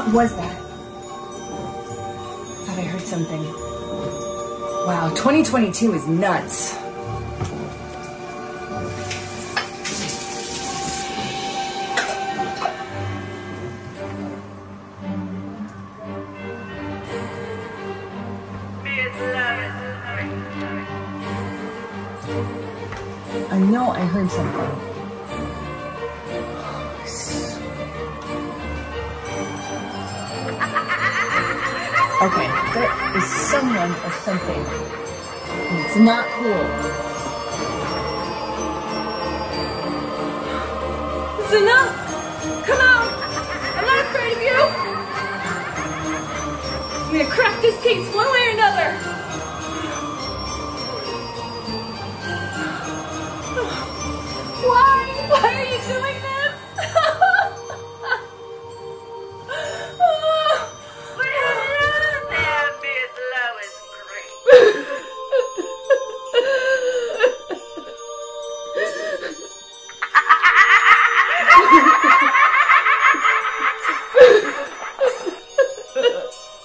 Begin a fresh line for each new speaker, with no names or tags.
was that? Thought I heard something. Wow, 2022 is nuts. I know I heard something. Okay, there is someone or something. And it's not cool. It's enough! Come out! I'm not afraid of you! I'm gonna crack this case one way or another!